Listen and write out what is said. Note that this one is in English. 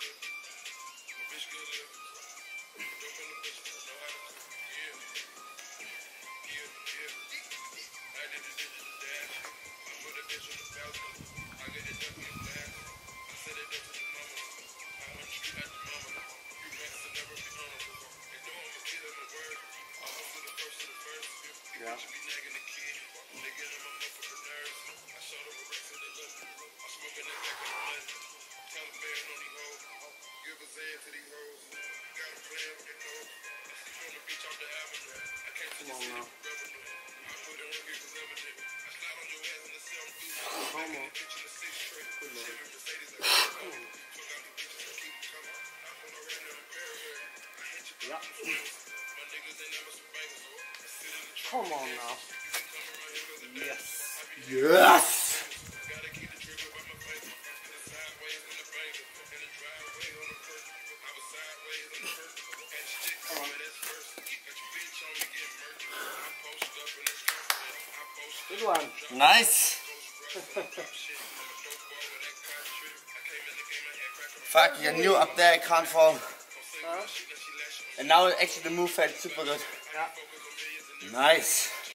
Yeah. Come on now. Come on. Yeah. Come on now. Yes. Yes. Come on. Good one. Nice. Fuck, I knew up there I can't fall. Huh? And now actually the move felt super good. Yeah. Nice.